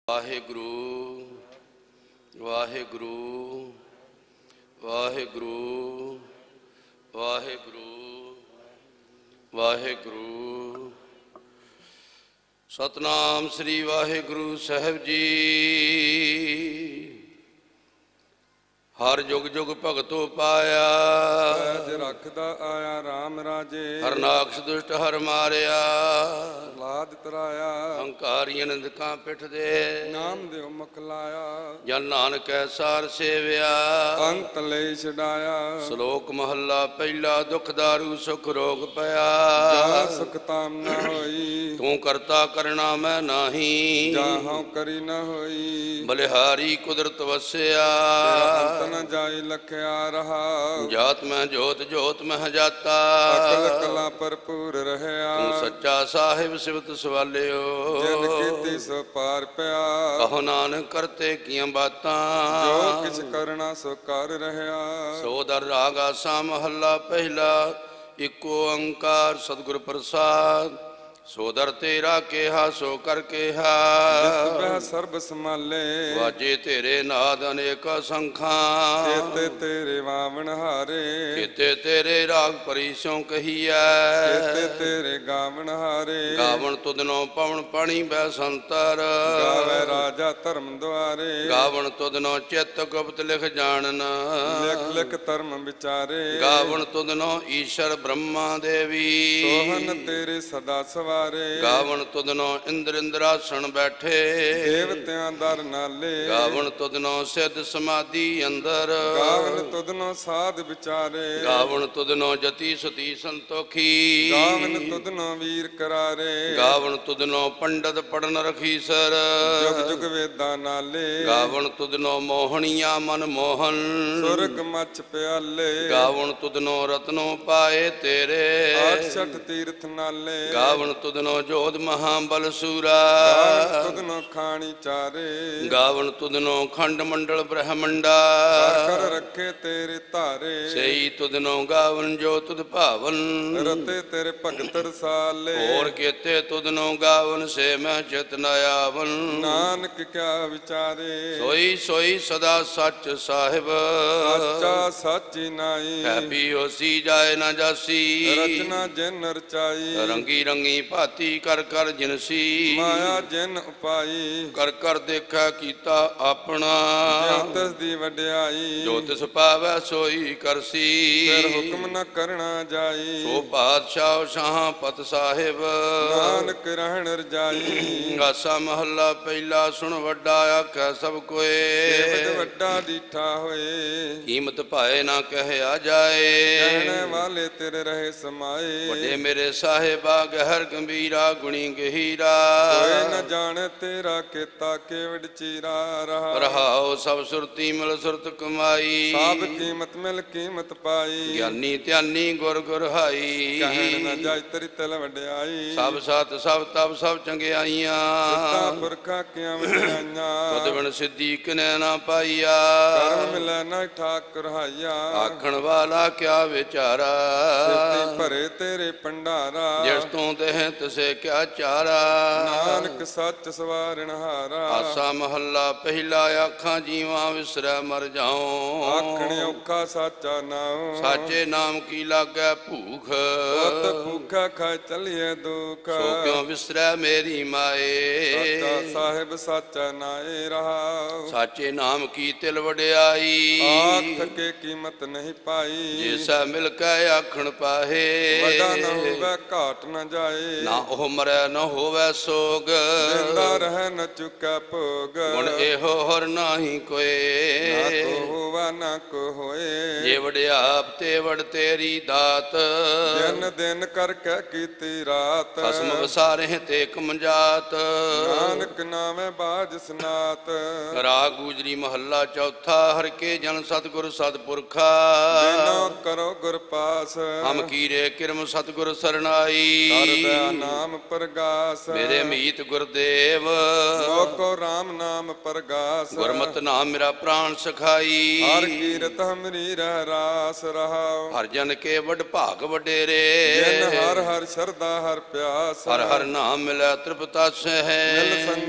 ਵਾਹਿਗੁਰੂ ਵਾਹਿਗੁਰੂ ਵਾਹਿਗੁਰੂ ਵਾਹਿਗੁਰੂ ਵਾਹਿਗੁਰੂ। ਸਤਨਾਮ ਸ੍ਰੀ ਵਾਹਿਗੁਰੂ ਸਾਹਿਬ ਜੀ। ਹਰ ਜੁਗ ਜੁਗ ਭਗਤੋ ਪਾਇਆ, ਪੈਜ ਰੱਖਦਾ ਆਇਆ RAM ਰਾਜੇ। ਹਰਨਾਕਸ਼ ਦੁਸ਼ਟ ਹਰ ਮਾਰਿਆ, ਲਾਦ ਤਰਾਇਆ ਹੰਕਾਰੀਆਂ ਨਿੰਦਕਾਂ ਪਿੱਠ ਦੇ। ਨਾਮ ਦਿਓ ਮੁਖ ਲਾਇਆ, ਜਨ ਨਾਨਕ ਐਸਾਰ ਸੇਵਿਆ। ਅੰਤ ਲਈ ਛਡਾਇਆ, ਸ਼ਲੋਕ ਮਹੱਲਾ ਪਹਿਲਾ। ਦੁਖ ਦਾਰੂ ਸੁਖ ਰੋਗ ਪਿਆ, ਜਾ ਸੁਖ ਤਾਮ ਨਾ ਹੋਈ। ਤੂੰ ਕਰਤਾ ਕਰਣਾ ਮੈਂ ਨਾਹੀ, ਜਾ ਹਉ ਕਰੀ ਨਾ ਹੋਈ। ਬਲਿਹਾਰੀ ਕੁਦਰਤ ਵਸਿਆ, ਅੰਤ ਨ ਜਾਈ ਲਖਿਆ ਰਹਾ। ਜਾਤ ਮੈਂ ਜੋਤ ਜੋਤ ਮੈਂ ਜਾਤਾ, ਅਕਲ ਕਲਾ ਭਰਪੂਰ ਰਹਿਆ। ਤੂੰ ਸੱਚਾ ਸਾਹਿਬ ਸਿਵਤ ਸਵਾਲਿਓ। ਜਿਨ ਕੀਤੀ ਸੋ ਪਾਰ ਪਿਆ, ਕਹੋ ਨਾਨਕ ਕਰਤੇ ਕੀਆਂ ਬਾਤਾਂ। ਜੋ ਕਿਛ ਕਰਨਾ ਸੋ ਕਰ ਰਹਿਆ। ਸੋ ਦਰ ਰਾਗ ਆਸਾ ਮਹੱਲਾ ਪਹਿਲਾ। ਇੱਕੋ ਓੰਕਾਰ ਸਤਿਗੁਰ ਪ੍ਰਸਾਦ। ਸੋ ਦਰ ਤੇਰਾ ਕਿਹਾ ਸੋ ਕਰ ਕਿਹਾ, ਵਹਿ ਸਰਬ ਸੰਭਾਲੇ। ਵਾਜੇ ਤੇਰੇ ਨਾਦ ਅਨੇਕ ਸੰਖਾਂ, ਚੇਤੇ ਤੇਰੇ ਵਾਵਣ ਹਾਰੇ। ਕੀਤੇ ਤੇਰੇ ਰਾਗ ਪਰਿਸੋਂ ਕਹੀਐ, ਚੇਤੇ ਤੇਰੇ ਗਾਵਣ ਹਾਰੇ। ਗਾਵਣ ਤੁਧਨੋਂ ਪਵਨ ਪਾਣੀ ਬੈ ਸੰਤਰ, ਗਾਵੇ ਰਾਜਾ ਧਰਮ ਦੁਆਰੇ। ਗਾਵਣ ਤੁਧਨੋਂ ਚਿੱਤ ਗੁਪਤ ਲਿਖ ਜਾਣਨ, ਲਿਖ ਲਿਖ ਧਰਮ ਵਿਚਾਰੇ। ਗਾਵਣ ਤੁਧਨੋਂ ਈਸ਼ਰ ਬ੍ਰਹਮਾ ਦੇਵੀ, ਸੋਹਨ ਤੇਰੇ ਸਦਾ ਸਵਾਰੇ। ਗਾਵਣ ਤੁਧਨੋਂ ਇੰਦਰ ਇੰਦਰਾਸਣ ਬੈਠੇ, ਦੇਵਤਿਆਂ ਦਰ ਨਾਲੇ। ਗਾਵਣ ਤੁਧਨੋਂ ਸਿੱਧ ਸਮਾਧੀ ਅੰਦਰ, ਗਾਵਨ ਤੁਧਨੋਂ ਸਾਧ ਵਿਚਾਰੇ। ਗਾਵਣ ਤੁਧਨੋਂ ਜਤੀ ਸਤੀ ਸੰਤੋਖੀ, ਗਾਵਨ ਤੁਧਨੋਂ ਵੀਰ ਕਰਾਰੇ। ਗਾਵਣ ਤੁਧਨੋਂ ਪੰਡਤ ਪੜਨ ਰਖੀਸਰ, ਜੁਗ ਜੁਗ ਵੇਦਾਂ ਨਾਲੇ। ਗਾਵਣ ਤੁਧਨੋਂ ਮੋਹਣੀਆਂ ਮਨ ਮੋਹਨ, ਸੁਰਗ ਮੱਚ ਪਿਆਲੇ। ਗਾਵਣ ਤੁਧਨੋਂ ਰਤਨੋਂ ਪਾਏ ਤੇਰੇ, 68 ਤੀਰਥ ਨਾਲੇ। ਗਾਵਣ ਤੁਧਨੋਂ ਜੋਧ ਮਹਾਬਲ ਸੂਰਾ, ਗਾਵਨ ਤੁਧਨੋਂ ਖਾਣੀ ਚਾਰੇ। ਗਾਵਣ ਤੁਧਨੋਂ ਖੰਡ ਮੰਡਲ ਬ੍ਰਹਮੰਡਾ, ਕਰ ਰੱਖੇ ਤੇਰੇ ਧਾਰੇ। ਸਈ ਤੁਧਨੋਂ ਗਾਵਨ ਜੋ ਤੁਧ ਭਾਵਨ, ਰਤੇ ਤੇਰੇ ਭਗਤ ਰਸਾਲੇ। ਹੋਰ ਕੀਤੇ ਤੁਧਨੋਂ ਗਾਵਨ ਸੇ ਮੈਂ ਚਿਤ ਨ ਆਵਨ। ਨਾਨਕ ਕਿਆ ਵਿਚਾਰੇ, ਸੋਈ ਸੋਈ ਸਦਾ ਸੱਚ ਸਾਹਿਬ, ਸੱਚਾ ਸਾਚੀ ਨਾਈ। ਹੈ ਪੀ ਹੋਸੀ ਜਾਏ ਨਾ ਜਾਸੀ, ਰਚਨਾ ਜਿਨ ਰਚਾਈ। ਰੰਗੀ ਰੰਗੀ ਭਾਤੀ ਕਰ ਕਰ ਜਿਨਸੀ, ਮਾਇਆ ਜਿਨ ਉਪਾਈ। ਕਰ ਕਰ ਦੇਖਾ ਕੀਤਾ ਆਪਣਾ, ਤਿਸ ਦੀ ਵਡਿਆਈ। ਜੋ ਤਿਸ ਪਾਵੈ ਸੋਈ ਕਰਸੀ, ਫਿਰ ਹੁਕਮ ਨ ਕਰਨਾ ਜਾਈ। ਸੋ ਪਾਤਸ਼ਾਹ ਸ਼ਾਹ ਪਤ ਸਾਹਿਬ, ਨਾਨਕ ਰਹਿਣ ਰਜਾਈ। ਆਸਾ ਮਹੱਲਾ ਪਹਿਲਾ। ਸੁਣ ਵੱਡਾ ਆਖੈ ਸਭ ਕੋਏ, ਕੇਵਡ ਵੱਡਾ ਡੀਠਾ ਹੋਏ। ਕੀਮਤ ਭਾਏ ਨਾ ਕਹਿਆ ਜਾਏ, ਕਹਿਣੇ ਵਾਲੇ ਤੇਰੇ ਰਹੇ ਸਮਾਏ। ਵੱਡੇ ਮੇਰੇ ਸਾਹਿਬਾ ਗਹਿਰ ਗੰਭੀਰਾ ਗੁਣੀ ਗਹੀਰਾ, ਕੋਈ ਨ ਜਾਣੇ ਤੇਰਾ ਕੀਤਾ ਕੇਵਡ ਚੀਰਾ ਰਹਾ। ਰਹਾਉ ਸਭ ਸੁਰਤੀ ਮਿਲ ਸੁਰਤ ਕਮਾਈ, ਸਭ ਕੀਮਤ ਮਿਲ ਕੀਮਤ ਪਾਈ। ਗਿਆਨੀ ਧਿਆਨੀ ਗੁਰ ਗੁਰ ਹਾਈ, ਕਹਿਣ ਨ ਜਾਇ ਤੇਰੀ ਤਿਲ ਵਡਿਆਈ। ਸਭ ਸਤ ਸਭ ਤਪ ਸਭ ਚੰਗਿਆਈਆਂ, ਸਿੱਧਾ ਪੁਰਖਾਂ ਕੀਆਂ ਵਡਿਆਈਆਂ। ਤੁਧ ਬਿਨ ਸਿੱਧੀ ਕਿਨੈ ਨਾ ਪਾਈਆ, ਕਰਮ ਮਿਲੈ ਨਾ ਠਾਕੁਰ ਹਾਈਆ। ਆਖਣ ਵਾਲਾ ਕਿਆ ਵਿਚਾਰਾ, ਸਿੱਧੀ ਭਰੇ ਤੇਰੇ ਭੰਡਾਰਾ। ਜਿਸ ਤੋਂ ਦੇਹ ਤਿਸੇ ਕਿਆ ਚਾਰਾ, ਨਾਨਕ ਸੱਚ ਸਵਾਰਣ ਹਾਰਾ। ਆਸਾ ਮਹੱਲਾ ਪਹਿਲਾ। ਆਖਾਂ ਜੀਵਾਂ ਵਿਸਰੈ ਮਰ ਜਾਉ, ਆਖਣ ਔਖਾ ਸਾਚਾ ਨਾਉ। ਸਾਚੇ ਨਾਮ ਕੀ ਲਾਗੈ ਭੂਖ, ਉਤ ਭੂਖਾ ਖਾਇ ਚਲੀਏ ਦੁਖ। ਸੋ ਕਿਉ ਵਿਸਰੈ ਮੇਰੀ ਮਾਏ, ਸਾਚਾ ਸਾਹਿਬ ਸਾਚਾ ਨਾਏ ਰਹਾ। ਸਾਚੇ ਨਾਮ ਕੀ ਤਿਲ ਵਡਿਆਈ, ਆਖ ਕੇ ਕੀਮਤ ਨਹੀਂ ਪਾਈ। ਜਿਸੈ ਮਿਲ ਕੇ ਆਖਣ ਪਾਹੇ, ਵੱਡਾ ਨ ਹੋਵੇ ਘਾਟ ਨ ਜਾਏ। ਨਾ ਉਹ ਮਰੈ ਨ ਹੋਵੇ ਸੋਗ, ਜਿੰਦਾ ਰਹਿ ਨ ਚੁਕੈ ਭੋਗ। ਗੁਣ ਇਹੋ ਹਰ ਨਾਹੀ ਨਾ ਕੋਏ, ਕੋ ਹੋਵਾ ਨਾ ਕੋ ਹੋਏ। ਜੇ ਵਡਿਆਪ ਤੇ ਵਡ ਤੇਰੀ ਦਾਤ, ਦਿਨ ਦਿਨ ਕਰਕੇ ਕੀਤੀ ਰਾਤ। ਖਸਮ ਵਸਾਰੇ ਤੇ ਕਮਜਾਤ, ਨਾਨਕ ਨਾਮੇ ਬਾਜ ਸਨਾਤ। ਰਾਗ ਗੁਜਰੀ ਮਹੱਲਾ ਚੌਥਾ। ਹਰ ਕੇ ਜਨ ਸਤਿਗੁਰ ਸਤਿਪੁਰਖਾ, ਬਿਨੋ ਕਰੋ ਗੁਰ ਪਾਸ। ਹਮ ਕੀਰੇ ਕਿਰਮ ਸਤਿਗੁਰ ਸਰਨਾਈ, ਕਰਦਾ ਨਾਮ ਪ੍ਰਗਾਸ। ਮੇਰੇ ਮੀਤ ਗੁਰਦੇਵ, ਮੋਕੋ RAM ਨਾਮ ਪ੍ਰਗਾਸ। ਗੁਰਮਤਿ ਨਾਮ ਮੇਰਾ ਪ੍ਰਾਣ ਸਖਾਈ, ਹਰ ਕੀਰਤ ਹਮਰੀ ਰਹਿ ਰਾਸ ਰਹਾਉ। ਹਰ ਜਨ ਕੇ ਵਡ ਭਾਗ ਵਡੇਰੇ, ਜਿਨ ਹਰ ਹਰ ਸ਼ਰਧਾ ਹਰ ਪਿਆਸ। ਹਰ ਹਰ ਨਾਮ ਮਿਲੈ ਤ੍ਰਿਪਤਾਸ ਹੈ, ਮਿਲ ਸੰਗਤ ਗੁਣ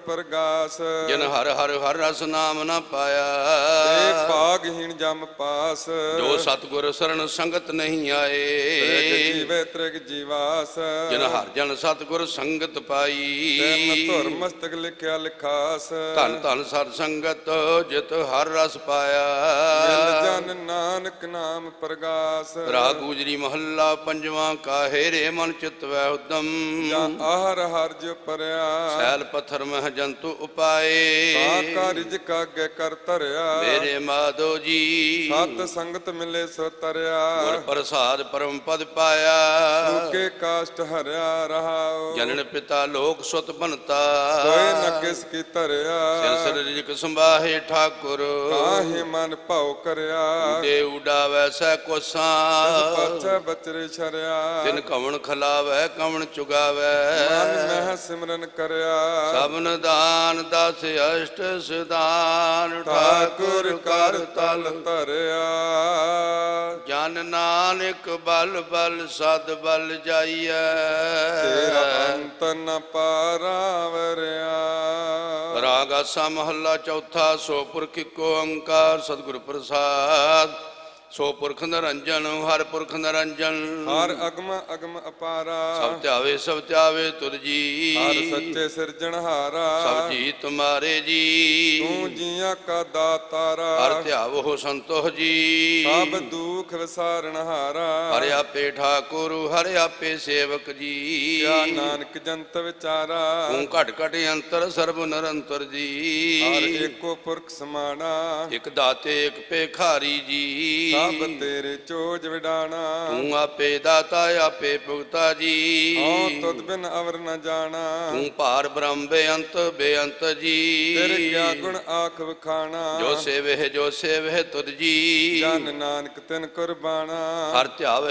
ਪ੍ਰਗਾਸ ਜਿਨ ਹਰ ਹਰ ਹਰ ਰਸ ਨਾਮ ਨ ਤੇ ਪਾਇਆ। ਭਾਗਹੀਣ ਜਮ ਪਾਸ ਜੋ ਸਤਿਗੁਰ ਸਰਣ ਸੰਗਤ ਨਹੀਂ ਤ੍ਰਿਗ ਆਏ। ਜੀਵੇ ਤ੍ਰਿਗ ਜੀਵਾਸ ਜਿਨ ਹਰ ਜਨ ਸਤਿਗੁਰ ਸੰਗਤ ਤਿਨ ਪਾਈ। ਧੁਰ ਮਸਤਕ ਲਿਖਿਆ ਲਿਖਾਸ ਧਨ ਧਨ ਸਤ ਸੰਗਤ ਜਿਤ ਹਰ ਰਸ ਮਿਲ ਪਾਇਆ। ਜਨ ਨਾਨਕ ਨਾਮ ਪ੍ਰਗਾਸ ਰਾਗ ਗੁਜਰੀ ਮਹੱਲਾ ਪੰਜਵਾਂ। ਕਾਹੇ ਰੇ ਮਨ ਚਿਤ ਵੈ ਉਦਮ। ਜਾਂ ਆਹਰ ਹਰ ਜੋ ਪਰਿਆ ਸੈਲ ਪੱਥਰ ਮਹ ਜੰਤੂ ਉਪਾਏ। ਕਾ ਕਾਰਜ ਕਾਗੇ ਕਰ ਧਰਿਆ ਮੇਰੇ ਮਾਧੋ ਜੀ ਸਤ ਸੰਗਤ ਮਿਲੇ ਸੋ ਤਰਿਆ ਗੁਰ ਪ੍ਰਸਾਦ ਪਰਮ ਪਦ ਪਾਇਆ। ਸੂਕੇ ਕਾਸ਼ਟ ਹਰਿਆ ਰਹਾਉ ਜਨਨ ਪਿਤਾ ਲੋਕ ਸੁਤ ਬਨਤਾ। ਕੋਇ ਨ ਕਿਸ ਕੀ ਧਰਿਆ ਸਿਰ ਸਿਰ ਰਿਜਕ ਸੰਭਾਹੇ ਠਾਕੁਰ। ਕਾਹੇ ਮਨ ਭਾਉ ਕਰਿਆ ਦੇ ਉਡਾਵੈ ਸੈ ਕੋਸਾਂ। ਪਾਛੈ ਬਚਰੇ ਛਰਿਆ ਤਿਨ ਕਵਣ ਖਲਾਵੈ ਕਵਣ ਚੁਗਾਵੈ। ਮਨ ਮਹਿ ਸਿਮਰਨ ਕਰਿਆ ਸਭਨ ਦਾਨ ਦਸ ਅਸ਼ਟ ਸੁਦਾਨ। ਠਾਕੁਰ ਕਰ ਤਲ ਧਰਿਆ ਜਨ ਨਾਨਕ ਬਲ ਬਲ ਸਦ ਬਲ ਜਾਈਐ। ਤੇਰਾ ਅੰਤ ਨ ਪਾਰਾਵਰਿਆ ਰਾਗ ਆਸਾ ਮਹੱਲਾ ਚੌਥਾ। ਸੋ ਪੁਰਖ ਇੱਕੋ ਓੰਕਾਰ ਸਤਿਗੁਰ ਪ੍ਰਸਾਦ। ਸੋ ਪੁਰਖ ਨਿਰੰਜਨ ਹਰ ਪੁਰਖ ਨਿਰੰਜਨ। ਹਰ ਅਗਮ ਅਗਮ ਅਪਾਰਾ ਸਭ ਧਿਆਵੇ ਤੁਰ ਜੀ। ਹਰ ਸੱਚੇ ਸਿਰਜਣਹਾਰਾ ਸਭ ਜੀ ਤੁਮਾਰੇ ਜੀ। ਤੂੰ ਜੀਆਂ ਕਾ ਦਾਤਾਰਾ ਹਰ ਧਿਆਵੋ ਸੰਤੋਖ ਜੀ। ਸਭ ਦੁਖ ਵਿਸਾਰਣਹਾਰਾ ਹਰਿ ਆਪੇ ਠਾਕੁਰ ਹਰਿ ਆਪੇ ਸੇਵਕ ਜੀ। ਕਿਆ ਨਾਨਕ ਜੰਤ ਵਿਚਾਰਾ ਤੂੰ ਘਟ ਘਟ ਅੰਤਰ ਸਰਬ ਨਿਰੰਤਰ ਹਰ ਜੀ। ਏਕੋ ਪੁਰਖ ਸਮਾਣਾ ਇਕ ਦਾਤੇ ਇਕ ਭੇਖਾਰੀ ਜੀ। ਸਭ ਤੇਰੇ ਚੋਜ ਵਿਡਾਣਾ ਤੂੰ ਆਪੇ ਦਾਤਾ ਆਪੇ ਭੁਗਤਾ ਜੀ। ਹਉ ਤੁਧ ਬਿਨ ਅਵਰ ਨ ਜਾਣਾ ਤੂੰ ਭਾਰ ਬ੍ਰਹਮ ਬੇਅੰਤ ਬੇਅੰਤ ਜੀ। ਤੇਰੇ ਕਿਆ ਗੁਣ ਆਖ ਵਖਾਣਾ ਜੋ ਸੇਵਹਿ ਤੁਧ ਜੀ। ਜਨ ਨਾਨਕ ਤਿਨ ਕੁਰਬਾਨਾ ਹਰ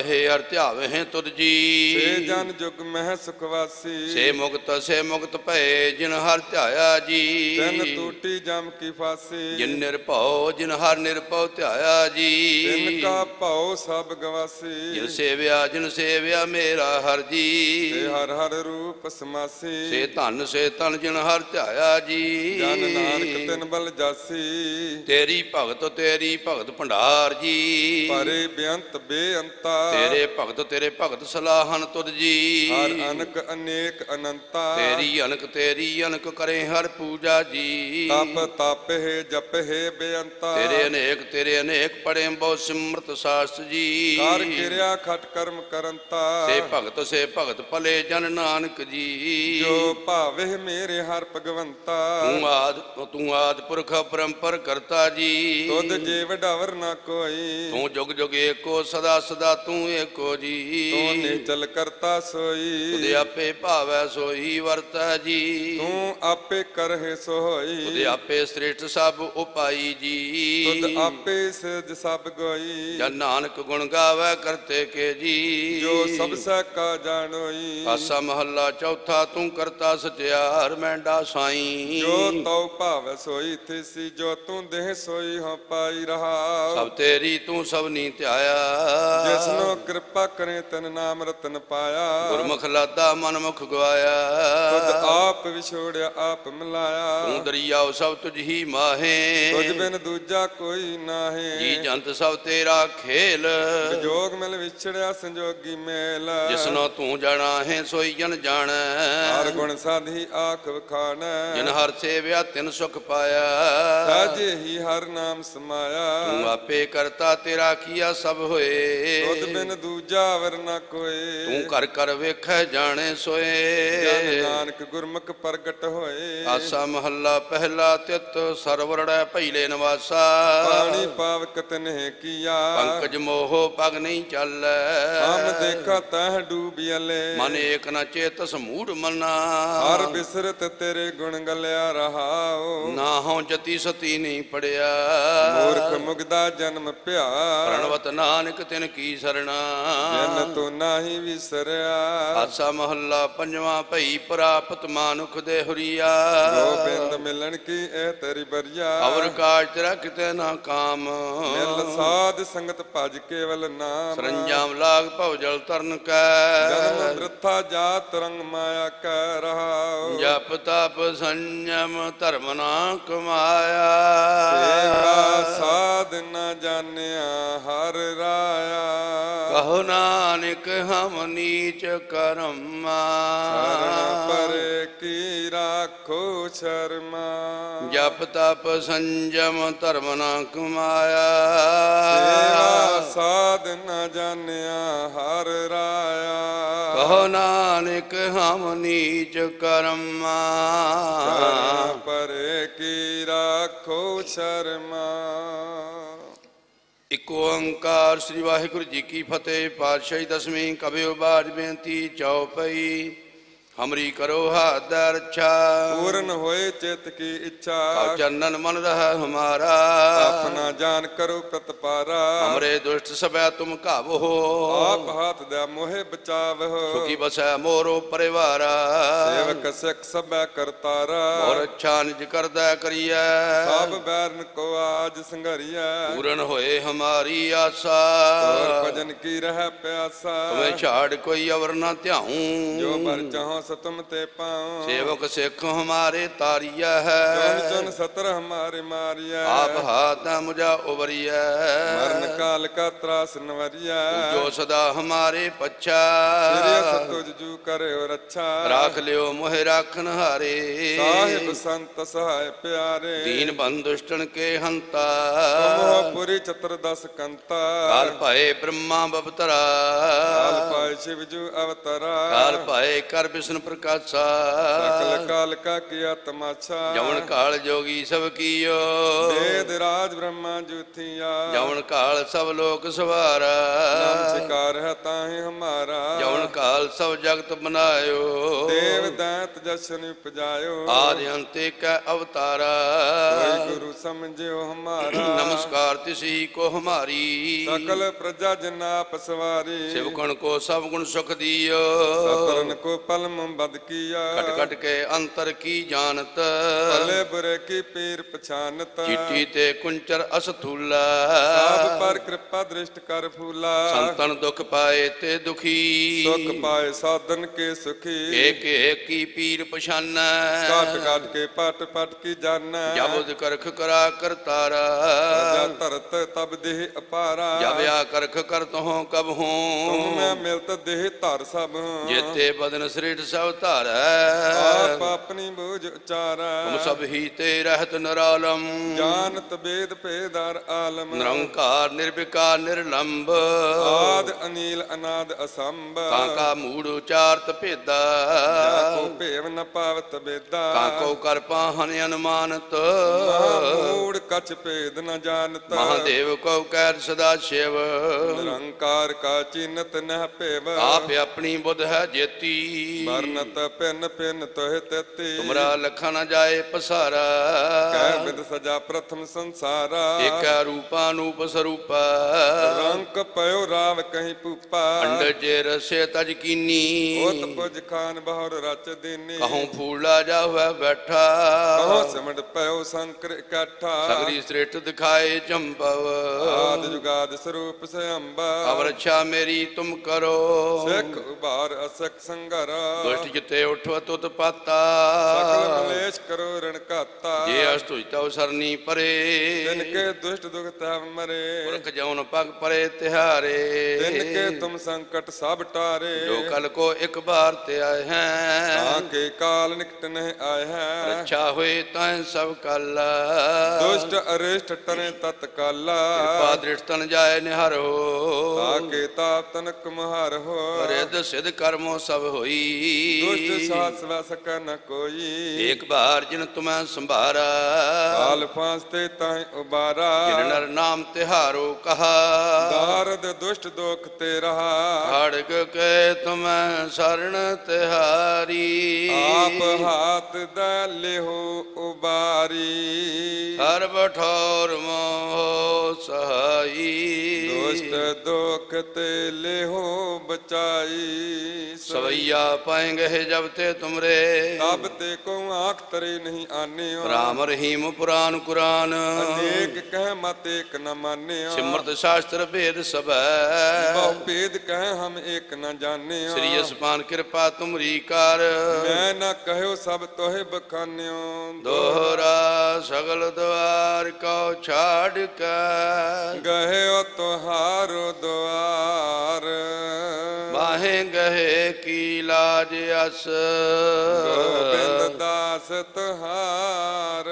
ਧਿਆਵਹਿ ਤੁਧ ਜੀ। ਸੇ ਜਨ ਜੁਗ ਮਹਿ ਸੁਖ ਵਾਸੀ ਸੇ ਮੁਕਤ ਭਏ ਜਿਨ ਹਰ ਧਿਆਇਆ ਜੀ। ਤਿਨ ਟੂਟੀ ਜਮ ਕੀ ਫਾਸੀ ਜਿਨ ਨਿਰਭਉ ਜਿਨ ਹਰ ਨਿਰਭਉ ਧਿਆਇਆ ਜੀ। ਤਿਨ ਕਾ ਭਉ ਸਭ ਗਵਾਸੀ ਜਿਨ ਸੇਵਿਆ ਮੇਰਾ ਹਰ ਤੇ ਜੀ। ਹਰ ਹਰ ਰੂਪ ਸਮਾਸੀ ਸੇ ਧਨ ਜਿਨ ਹਰ ਧਿਆਇਆ ਜੀ। ਜਨ ਨਾਨਕ ਤਿਨ ਬਲ ਜਾਸੀ ਤੇਰੀ ਭਗਤ ਭੰਡਾਰ ਜੀ। ਪਰੇ ਬੇਅੰਤ ਬੇਅੰਤਾ ਤੇਰੇ ਭਗਤ ਸਲਾਹਨ ਤੁਧ ਜੀ। ਹਰ ਅਨਕ ਅਨੇਕ ਅਨੰਤਾ ਤੇਰੀ ਅਨਕ ਕਰੇ ਹਰ ਪੂਜਾ ਜੀ। ਤਪ ਤਪ ਹੈ ਜਪ ਹੈ ਬੇਅੰਤਾ ਤੇਰੇ ਅਨੇਕ ਪੜੇ ਬਹੁ ਸਿਮਰਤ ਸਾਸਤ ਜੀ। ਕਰ ਕਿਰਿਆ ਖਟ ਕਰਮ ਕਰੰਤਾ ਸੇ ਭਗਤ ਭਲੇ ਜਨ ਨਾਨਕ ਜੀ। ਜੋ ਭਾਵੇ ਮੇਰੇ ਹਰ ਭਗਵੰਤਾ ਤੂੰ ਆਦ ਪੁਰਖ ਪਰੰਪਰ ਕਰਤਾ ਜੀ। ਤੁਧ ਜੇ ਵਡਾਵਰ ਨਾ ਕੋਈ ਤੂੰ ਜੁਗ ਜੁਗ ਏਕੋ ਸਦਾ ਸਦਾ ਤੂੰ ਏਕੋ ਜੀ। ਤੂੰ ਨਿਚਲ ਕਰਤਾ ਸੋਈ ਤੁਧ ਆਪੇ ਭਾਵੈ ਸੋਈ ਵਰਤੈ ਜੀ। ਤੂੰ ਆਪੇ ਕਰਹਿ ਸੋਈ ਤੁਧ ਆਪੇ ਸ੍ਰੇਸ਼ਟ ਸਭ ਉਪਾਈ ਜੀ। ਤੁਧ ਆਪੇ ਸਿਜ ਸਭ ਗੋਈ ਜਨ ਨਾਨਕ ਗੁਣ ਗਾਵੈ ਕਰਤੇ ਕੇ ਜੀ। ਜੋ ਸਭ ਸੈ ਕਾ ਜਾਣੋਈ ਆਸਾ ਮਹੱਲਾ ਚੌਥਾ। ਤੂੰ ਕਰਤਾ ਸਚਿਆਰ ਮੈਂਡਾ ਸਾਈਂ। ਜੋ ਤਉ ਭਾਵੈ ਸੋਈ ਥਿਸੀ ਜੋ ਤੂੰ ਦੇਹ ਸੋਈ ਹੋ ਪਾਈ ਰਹਾ ਸਭ ਤੇਰੀ ਤੂੰ ਸਭਨੀ ਧਿਆਇਆ। ਜਿਸਨੋ ਕਿਰਪਾ ਕਰੇ ਤਨ ਨਾਮ ਰਤਨ ਪਾਇਆ ਗੁਰਮੁਖ ਲਾਦਾ ਮਨਮੁਖ ਤੁਧ ਗਵਾਇਆ। ਆਪ ਵਿਛੋੜਿਆ ਆਪ ਮਿਲਾਇਆ ਤੂੰ ਦਰਿਆਉ ਸਭ ਤੁਝ ਹੀ ਮਾਹੇ। ਤੁਝ ਬਿਨ ਦੂਜਾ ਕੋਈ ਜੀ ਨਾਹੀ ਜੰਤ ਸਭ ਤੇਰਾ ਖੇਲ। ਜੋਗ ਮਿਲ ਵਿਛੜਿਆ ਸੰਜੋਗੀ ਮੇਲ ਜਿਸਨੋ ਤੂੰ ਜਾਣਾ ਹੈ ਸੋਈ ਜਨ ਜਾਣੈ। ਹਰ ਗੁਣ ਸਾਧੀ ਆਖ ਵਖਾਣੈ ਜਿਨ ਹਰ ਸੇਵਿਆ ਤਿਨ ਸੁਖ ਪਾਇਆ। ਸਾਜੇ ਹੀ ਹਰ ਨਾਮ ਸਮਾਇਆ ਤੂੰ ਆਪੇ ਕਰਤਾ ਤੇਰਾ ਕੀਆ ਸਭ ਤੁਧ ਹੋਏ। ਬਿਨ ਦੂਜਾ ਵਰ ਨ ਕੋਏ ਤੂੰ ਕਰ ਕਰ ਵੇਖੈ ਜਾਣੇ ਜਨ ਸੋਏ। ਨਾਨਕ ਗੁਰਮੁਖ ਪ੍ਰਗਟ ਹੋਏ ਆਸਾ ਮਹੱਲਾ ਪਹਿਲਾ। ਤਿਤ ਸਰਵਰੜੈ ਭੈਲੇ ਨਿਵਾਸਾ। ਪਾਣੀ ਪਾਵਕ ਤਨਹਿ ਕੀਆ ਪੰਕਜ ਮੋਹ ਪਗ ਨਹੀਂ ਚੱਲੈ। ਹਮ ਦੇਖਾ ਤਹ ਡੂਬਿਅਲੇ ਮਨ ਏਕ ਨ ਚੇਤਸ ਮੂੜ ਮਨਾ। ਹਰ ਬਿਸਰਤ ਤੇਰੇ ਗੁਣ ਗਲਿਆ ਰਹਾਓ ਨਾ ਹਉ ਜਤੀ ਸਤੀ ਨਹੀਂ ਪੜਿਆ। ਮੂਰਖ ਮੁਗਦਾ ਜਨਮ ਭਿਆ ਪ੍ਰਣਵਤ ਨਾਨਕ ਤਿਨ ਕੀ ਸਰਣਾ। ਜਨ ਤੂੰ ਨਾਹੀ ਵਿਸਰਿਆ ਆਸਾ ਮਹੱਲਾ ਪੰਜਵਾਂ। ਭਈ ਪ੍ਰਾਪਤ ਮਾਨੁਖ ਦੇ ਹੁਰੀਆ। ਗੋਬਿੰਦ ਮਿਲਣ ਕੀ ਇਹ ਤੇਰੀ ਬਰੀਆ ਅਵਰ ਕਾਜ ਤੇਰਾ ਕਿਤੇ ਨਾ ਕਾਮ। ਮਿਲ ਸਾ ਸਾਧ ਸੰਗਤ ਭਜ ਕੇਵਲ ਨਾਮ। ਸਰੰਜਾਮ ਲਾਗ ਭਵ ਜਲ ਤਰਨ ਜਨਮ ਕੈ ਬ੍ਰਿਥਾ ਜਾਤ ਰੰਗ ਮਾਇਆ ਕੈ ਰਹਾਉ। ਜਪ ਤਪ ਸੰਜਮ ਧਰਮ ਨਾ ਕਮਾਇਆ ਸੇਵਾ ਸਾਧ ਨ ਜਾਣਿਆ ਹਰ ਰਾਇਆ। ਕਹੋ ਨਾਨਕ ਹਮ ਨੀਚ ਕਰਮਾ ਚਰਨ ਪਰੇ ਕੀ ਰਾਖੋ ਸ਼ਰਮਾ। ਜਪ ਤਪ ਸੰਜਮ ਧਰਮ ਨਾ ਕਮਾਇਆ ਸੇਵਾ ਸਾਧ ਨ ਜਾਣਿਆ ਹਰ ਰਾਇਆ। ਕਹੋ ਨਾਨਕ ਹਮ ਨੀਚ ਕਰਮਾ ਚਰਨ ਪਰੇ ਕੀ ਰਾਖੋ ਸ਼ਰਮਾ। ਇਕ ਓੰਕਾਰ ਸ੍ਰੀ ਵਾਹਿਗੁਰੂ ਜੀ ਕੀ ਫਤਿਹ। ਪਾਤਸ਼ਾਹੀ ਦਸਵੀਂ ਕਬਿਓ ਬਾਜ ਬੇਨਤੀ ਚਉਪਈ। ਹਮਰੀ ਕਰੋ ਹਾਥ ਰੱਛਾ ਪੂਰਨ ਹੋਏ ਚਿਤ ਕੀ ਇੱਛਾ। ਆਪ ਚੰਨਨ ਮਨ ਰਹਿ ਹਮਾਰਾ ਆਪਣਾ ਜਾਨ ਕਰੋ ਪ੍ਰਤਪਾਰਾ। ਹਮਰੇ ਦੁਸ਼ਟ ਸਭੈ ਤੁਮ ਘਾਵੋ ਆਪ ਹਾਥ ਦੇ ਮੋਹਿ ਬਚਾਵਹੁ। ਸੁਖੀ ਬਸੈ ਮੋਰੋ ਪਰਿਵਾਰਾ ਸੇਵਕ ਸਿੱਖ ਸਭੈ ਕਰਤਾਰਾ। ਹੋਰ ਅੱਛਾ ਨਿਜ ਕਰਦਾ ਕਰੀਐ ਸਭ ਬੈਰਨ ਕੋ ਆਜ ਸੰਘਰੀਐ। ਪੂਰਨ ਹੋਏ ਹਮਾਰੀ ਆਸਾ ਹੋਰ ਭਜਨ ਕੀ ਰਹਿ ਪਿਆਸਾ। ਤੁਮੇ ਛਾੜ ਕੋਈ ਅਵਰ ਨਾ ਧਿਆਉ ਜੋ ਬਰ ਚਾਹੋ ਸਤਮ ਤੇ ਪਾਉ। ਸੇਵਕ ਸਿੱਖ ਹਮਾਰੇ ਤਾਰੀਆ ਹੈ ਚੁਨ ਚੁਨ ਸਤਰ ਹਮਾਰੇ ਮਾਰੀਐ। ਆਪ ਹਾਥ ਮੁਝਾ ਉਬਰੀਐ ਮਰਨ ਕਾਲ ਕਾ ਤਰਾਸ ਨਵਰੀਐ। ਜੋ ਸਦਾ ਹਮਾਰੇ ਪੱਛਾ ਸਿਰਿਆ ਸਤੁਜ ਜੂ ਕਰਿਓ ਰੱਛਾ। ਰਾਖ ਲਿਓ ਮੋਹਿ ਰਾਖਨ ਹਾਰੇ ਸਾਹਿਬ ਸੰਤ ਸਹਾਇ ਪਿਆਰੇ। ਦੀਨ ਬੰਦ ਦੁਸ਼ਟਨ ਕੇ ਹੰਤਾ ਤੁਮੋ ਪੁਰੀ ਚਤੁਰਦਸ ਕੰਤਾ। ਕਾਲ ਭਾਏ ਬ੍ਰਹਮਾ ਬਵਤਰਾ ਕਾਲ ਪਾਏ ਸ਼ਿਵ ਜੂ ਅਵਤਰਾ। ਕਾਲ ਭਾਏ ਕਰ ਬਿਸ਼ਨ ਪ੍ਰਕਾਸ਼ਾ ਸਕਲ ਕਾਲ ਕਾ ਕੀਆ ਤਮਾਸ਼ਾ। ਜਵਨ ਕਾਲ ਜੋਗੀ ਸਭ ਕੀਓ ਵੇਦ ਰਾਜ ਬ੍ਰਹਮਾ ਜੁਥੀਆ। ਜਵਨ ਕਾਲ ਸਭ ਲੋਕ ਸਵਾਰਾ ਨਾਮ ਸਿਕਾਰ ਹੈ ਤਾਹੇ ਹਮਾਰਾ। ਜਵਨ ਕਾਲ ਸਭ ਜਗਤ ਬਨਾਇਓ ਦੇਵ ਦੈਤ ਜਸ਼ਨ ਉਪਜਾਇਓ। ਆਦਿ ਅੰਤੇ ਕੈ ਅਵਤਾਰਾ ਕੋਈ ਗੁਰੂ ਸਮਝਿਓ ਹਮਾਰਾ। ਨਮਸਕਾਰ ਤਿਸੀ ਕੋ ਹਮਾਰੀ ਸਕਲ ਪ੍ਰਜਾ ਜਨਾਪ ਸਵਾਰੀ। ਸਿਵਕਣ ਕੋ ਸਭ ਗੁਣ ਸੁਖ ਦੀਓ ਸਤਰਨ ਕੋ ਪਲਮ ਬਦ ਕੀਆ। ਕਟ ਕਟ ਕੇ ਅੰਤਰ ਕੀ ਜਾਣਤ ਭਲੇ ਬੁਰੇ ਕੀ ਪੀਰ ਪਛਾਨਤ। ਚਿੱਟੀ ਤੇ ਕੁੰਚਰ ਅਸਥੂਲਾ ਸਭ ਪਰ ਕਿਰਪਾ ਦ੍ਰਿਸ਼ਟ ਕਰ ਫੂਲਾ। ਸੰਤਨ ਦੁਖ ਪਾਏ ਤੇ ਦੁਖੀ ਸੁਖ ਪਾਏ ਸਾਧਨ ਕੇ ਸੁਖੀ। ਏਕ ਏਕ ਕੀ ਪੀਰ ਪਛਾਨੈ ਕਾਟ ਕਾਟ ਕੇ ਪਟ ਪਟ ਕੀ ਜਾਨੈ। ਜਬੁਦ ਕਰਖ ਕਰਾ ਕਰਤਾਰਾ ਪ੍ਰਜਾ ਧਰਤ ਤਬ ਦੇਹ ਅਪਾਰਾ। ਜਬ ਆ ਕਰਖ ਕਰਤ ਹੋ ਕਬ ਤੁਮ ਹੂੰ ਮੈਂ ਮਿਲਤ ਦੇਹ ਧਰ ਸਭ। ਜੇਤੇ ਬਦਨ ਸ੍ਰਿਠ ਸਭ ਧਾਰੈ ਆਪ ਆਪਣੀ ਬੂਝ ਉਚਾਰੈ। ਤੁਮ ਸਭ ਹੀ ਤੇ ਰਹਿਤ ਨਿਰਾਲਮ ਜਾਨਤ ਬੇਦ ਭੇਦਰ ਆਲਮ। ਨਿਰੰਕਾਰ ਨਿਰਵਿਕਾਰ ਨਿਰਲੰਭ ਆਦ ਅਨੀਲ ਅਨਾਦ ਅਸੰਭ। ਕਾਂਕਾ ਮੂੜ ਉਚਾਰਤ ਭੇਦਾ ਕੋ ਭੇਵ ਨ ਪਾਵਤ ਬੇਦਾ। ਕਾਂਕੋ ਕਰ ਪਾਹਨ ਅਨੁਮਾਨਤ ਮੂੜ ਕਛ ਭੇਦ ਨ ਜਾਣਤ। ਮਹਾਦੇਵ ਕੋ ਕਹਿ ਸਦਾ ਸ਼ਿਵ ਨਿਰੰਕਾਰ ਕਾ ਚਿਨਤ ਨਹਿ ਭੇਵ। ਆਪ ਆਪਣੀ ਬੁੱਧ ਹੈ ਜੇਤੀ ਵਰਨਤ ਪਿੰਨ ਪਿੰਨ ਤੋਹਿ ਤੇਤੀ। ਤੁਮਰਾ ਲਖਾ ਨ ਜਾਏ ਪਸਾਰਾ ਕਹਿ ਬਿਦ ਸਜਾ ਪ੍ਰਥਮ ਸੰਸਾਰਾ। ਏਕੈ ਰੂਪਾ ਨੂਪ ਸਰੂਪਾ ਰੰਕ ਪਇਓ ਰਾਵ ਕਹੀਂ ਪੂਪਾ। ਅੰਡ ਜੇ ਰਸੇ ਤਜ ਕੀਨੀ ਹੋਤ ਪੁਜ ਖਾਨ ਬਹੁਰ ਰਚ ਦੀਨੀ। ਕਹੂੰ ਫੂਲਾ ਜਾਵੇ ਬੈਠਾ ਕਹੋ ਸਿਮਟ ਪਇਓ ਸੰਕਰ ਇਕੱਠਾ। ਸਗਰੀ ਸ੍ਰੇਸ਼ਟ ਦਿਖਾਏ ਚੰਪਵ ਆਦ ਜੁਗਾਦ ਸਰੂਪ ਸਯੰਬਾ। ਅਵਰ ਅੱਛਾ ਮੇਰੀ ਤੁਮ ਕਰੋ ਸਿੱਖ ਉਬਾਰ ਅਸਕ ਸੰਗਰ। ਦੁਸ਼ਟ ਜਿਤੇ ਉਠਵ ਤੁਤ ਪਾਤਾ ਸਕਲ ਮਲੇਸ਼ ਕਰੋ ਰਣ ਘਾਤਾ। ਜੇ ਅਸਤੁਜ ਤਵ ਸਰਨੀ ਪਰੇ ਤਿਨ ਕੇ ਦੁਸ਼ਟ ਦੁਖ ਤਵ ਮਰੇ। ਪੁਰਖ ਜਉਨ ਪਗ ਪਰੇ ਤਿਹਾਰੇ ਤਿਨ ਕੇ ਤੁਮ ਸੰਕਟ ਸਭ ਟਾਰੇ। ਜੋ ਕਲ ਕੋ ਇੱਕ ਬਾਰ ਤੇ ਆਏ ਹੈ ਤਾਂ ਕੇ ਕਾਲ ਨਿਕਟ ਨਹਿ ਆਏ ਹੈ। ਰੱਛਾ ਹੋਏ ਤਾਂ ਸਭ ਕਲ ਦੁਸ਼ਟ ਅਰਿਸ਼ਟ ਟਰੇ ਤਤਕਾਲਾ। ਕਿਰਪਾ ਦ੍ਰਿਸ਼ਟ ਤਨ ਜਾਏ ਨਿਹਾਰੋ ਤਾਂ ਕੇ ਤਾਪ ਤਨਕ ਮਹਾਰ ਹੋ। ਰਿੱਧ ਸਿਧ ਕਰਮੋ ਸਭ ਹੋਈ ਦੁਸ਼ਟ ਸਾਥ ਸਵੈ ਸਕੈ ਨ ਕੋਈ। ਏਕ ਬਾਰ ਜਿਨ ਤੁਮੈ ਸੰਭਾਰਾ ਕਾਲ ਫਾਂਸ ਤੇ ਤਾਹਿ ਉਬਾਰਾ। ਜਿਨ ਨਰ ਨਾਮ ਤਿਹਾਰੋ ਕਹਾ ਦਾਰਦ ਦੁਸ਼ਟ ਦੋਖ ਤੇ ਰਹਾ। ਖੜਗ ਕੇ ਤੁਮੈ ਸਰਣ ਤਿਹਾਰੀ ਆਪ ਹਾਥ ਦਾ ਲਿਹੋ ਉਬਾਰੀ। ਹਰ ਬਠੌਰ ਮੋਹ ਸਹਾਈ ਦੁਸ਼ਟ ਦੋਖ ਤੇ ਲਿਹੋ ਬਚਾਈ। ਸਵਈਆ ਪਾਏਂਗੇ ਜਬ ਤੇ ਤੁਮਰੇ ਤਬ ਤੇ ਕੋ ਹਉ ਆਖ ਤਰੇ ਨਹੀਂ ਆਨਿਓ। ਰਾਮ ਰਹੀਮ ਪੁਰਾਨ ਕੁਰਾਨ ਅਨੇਕ ਕਹਿ ਮਤ ਏਕ ਨ ਮਾਨਿਓ। ਸਿਮਰਤ ਸ਼ਾਸਤਰ ਭੇਦ ਸਭੈ ਬਹੁ ਭੇਦ ਕਹਿ ਹਮ ਏਕ ਨ ਜਾਣਿਓ। ਸ੍ਰੀ ਅਸਮਾਨ ਕਿਰਪਾ ਤੁਮਰੀ ਕਰ ਮੈਂ ਨਾ ਕਹਿਓ ਸਭ ਤੋਹਿ ਬਖਾਨਿਓ। ਦੋਹਰਾ ਸਗਲ ਦੁਆਰ ਕਉ ਛਾੜ ਕੇ ਗਹਿਓ ਤੁਹਾਰੋ ਦੁਆਰ। ਬਾਹੇ ਗਹੇ ਕੀ ਲਾਜ ਅਸ ਗੋਬਿੰਦ ਦਾਸ ਤੁਹਾਰ।